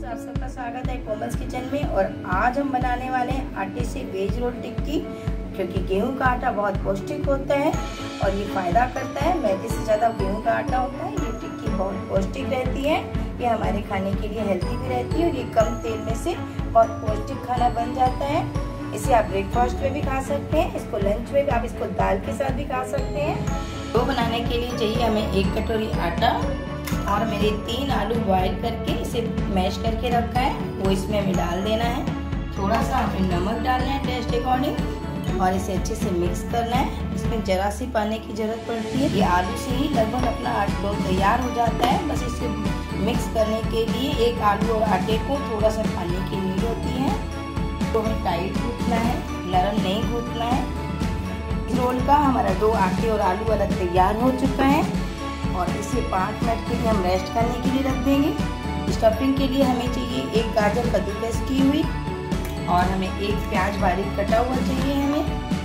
आप सबका स्वागत है कोमल्स किचन में। और आज हम बनाने वाले हैं आटे से वेज रोल टिक्की, क्योंकि गेहूं का आटा बहुत पौष्टिक होता है और ये फायदा करता है। मैदे से ज़्यादा गेहूं का आटा होता है। ये टिक्की बहुत पौष्टिक रहती है, ये हमारे खाने के लिए हेल्दी भी रहती है और ये कम तेल में से बहुत पौष्टिक खाना बन जाता है। इसे आप ब्रेकफास्ट में भी खा सकते हैं, इसको लंच में भी, आप इसको दाल के साथ भी खा सकते हैं। डो बनाने के लिए चाहिए हमें 1 कटोरी आटा और मेरे 3 आलू बॉईल करके इसे मैश करके रखा है, वो इसमें हमें डाल देना है। थोड़ा सा हमें नमक डालना है टेस्ट अकॉर्डिंग और इसे अच्छे से मिक्स करना है। इसमें जरा सी पानी की जरूरत पड़ती है। ये आलू से ही लगभग अपना डो तैयार हो जाता है। बस इसे मिक्स करने के लिए एक आलू और आटे को थोड़ा सा पानी की नीड होती है। तो हमें टाइट गूंथना है, नरम नहीं गूंथना है। रोल का हमारा डो आटे और आलू वाला तैयार हो चुका है और इसे 5 मिनट के लिए हम रेस्ट करने के लिए रख देंगे। स्टफिंग के लिए हमें चाहिए 1 गाजर कद्दूकस की हुई और हमें 1 प्याज बारीक कटा हुआ चाहिए, हमें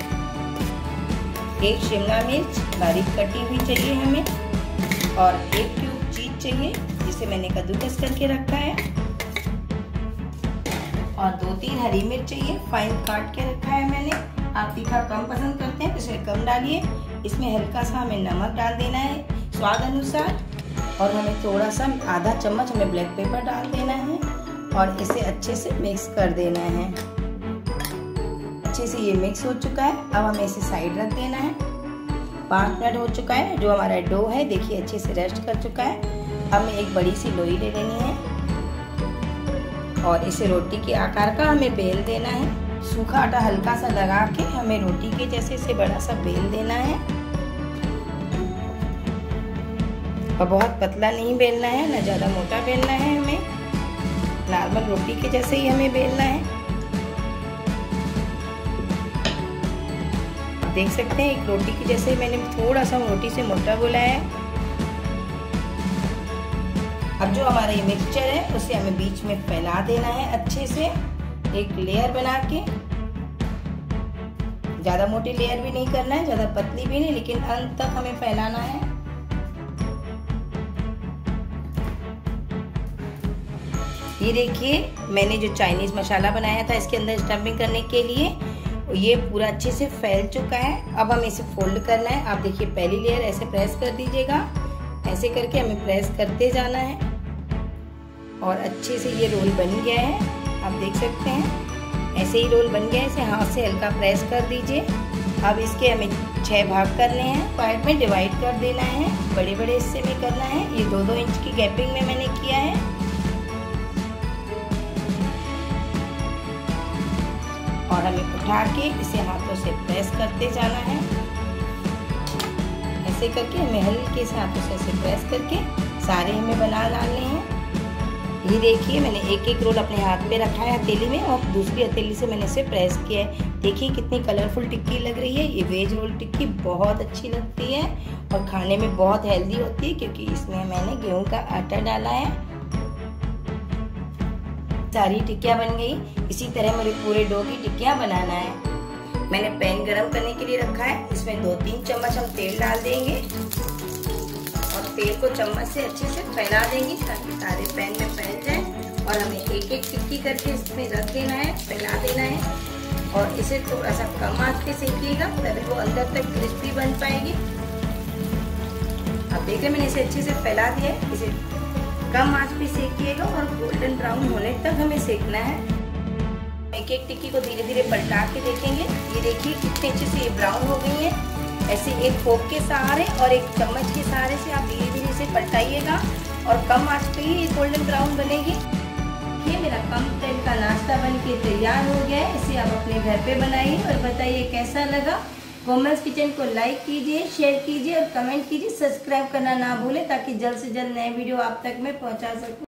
1 शिमला मिर्च बारीक कटी हुई चाहिए हमें और 1 क्यूब चीज चाहिए जिसे मैंने कद्दूकस करके रखा है और 2-3 हरी मिर्च चाहिए, फाइन काट के रखा है मैंने। आप तीखा कम पसंद करते हैं तो इसे कम डालिए। इसमें हल्का सा हमें नमक डाल देना है स्वाद अनुसार और हमें थोड़ा सा आधा चम्मच हमें ब्लैक पेपर डाल देना है और इसे अच्छे से मिक्स कर देना है। अच्छे से ये मिक्स हो चुका है। अब हमें इसे साइड रख देना है। 5 मिनट हो चुका है। जो हमारा डो है देखिए अच्छे से रेस्ट कर चुका है। हमें एक बड़ी सी लोई ले लेनी है और इसे रोटी के आकार का हमें बेल देना है। सूखा आटा हल्का सा लगा के हमें रोटी के जैसे इसे बड़ा सा बेल देना है और बहुत पतला नहीं बेलना है, ना ज़्यादा मोटा बेलना है। हमें नॉर्मल रोटी के जैसे ही हमें बेलना है। आप देख सकते हैं एक रोटी की जैसे मैंने थोड़ा सा रोटी से मोटा बोला है। अब जो हमारा ये मिक्सचर है उसे हमें बीच में फैला देना है अच्छे से, एक लेयर बना के। ज्यादा मोटी लेयर भी नहीं करना है, ज्यादा पतली भी नहीं, लेकिन अंत तक हमें फैलाना है। ये देखिए मैंने जो चाइनीज मसाला बनाया था इसके अंदर स्टफिंग करने के लिए, ये पूरा अच्छे से फैल चुका है। अब हमें इसे फोल्ड करना है। आप देखिए पहली लेयर ऐसे प्रेस कर दीजिएगा, ऐसे करके हमें प्रेस करते जाना है और अच्छे से ये रोल बन गया है। आप देख सकते हैं ऐसे ही रोल बन गया है। इसे हाथ से हल्का प्रेस कर दीजिए। अब इसके हमें 6 भाग करने हैं, पार्ट में डिवाइड कर देना है, बड़े बड़े हिस्से में करना है। ये 2-2 इंच की गैपिंग में मैंने किया है और हमें उठा के इसे हाथों से प्रेस करते जाना है। ऐसे करके हमें हल्के से हाथों से ऐसे प्रेस करके सारे हमें बना डालने हैं। ये देखिए मैंने एक रोल अपने हाथ पे रखा है हथेली में और दूसरी हथेली से मैंने इसे प्रेस किया है। देखिए कितनी कलरफुल टिक्की लग रही है। ये वेज रोल टिक्की बहुत अच्छी लगती है और खाने में बहुत हेल्दी होती है, क्योंकि इसमें मैंने गेहूं का आटा डाला है। सारी टिक्कियाँ बन गई। इसी तरह मुझे पूरे डो की टिक्कियाँ बनाना है। मैंने पैन गरम करने के लिए रखा है। इसमें 2-3 चम्मच हम तेल डाल देंगे और तेल को चम्मच से अच्छे से फैला देंगे ताकि सारे पैन में फैल जाए। और हमें एक टिक्की करके इसमें रख देना है, फैला देना है और इसे थोड़ा सा कम आंच पे सेकिएगा, तभी वो अंदर तक क्रिस्पी बन पाएगी। आप देख रहे हैं मैंने इसे अच्छे से फैला दिया है। इसे कम आंच पे सेकिएगा और गोल्डन ब्राउन होने तक हमें सेकना है। एक टिक्की को धीरे धीरे पलटा के देखेंगे। ये देखिए कितने अच्छे से ये ब्राउन हो गई है। ऐसे एक फोक के सहारे और एक चम्मच के सहारे से आप धीरे धीरे इसे पलटाइएगा और कम आंच पे ही ये गोल्डन ब्राउन बनेगी। ये मेरा कम तेल का नाश्ता बन के तैयार हो गया है। इसे आप अपने घर पे बनाइए और बताइए कैसा लगा। कोमल्स किचन को लाइक कीजिए, शेयर कीजिए और कमेंट कीजिए। सब्सक्राइब करना ना भूलें ताकि जल्द से जल्द नए वीडियो आप तक मैं पहुंचा सकूं।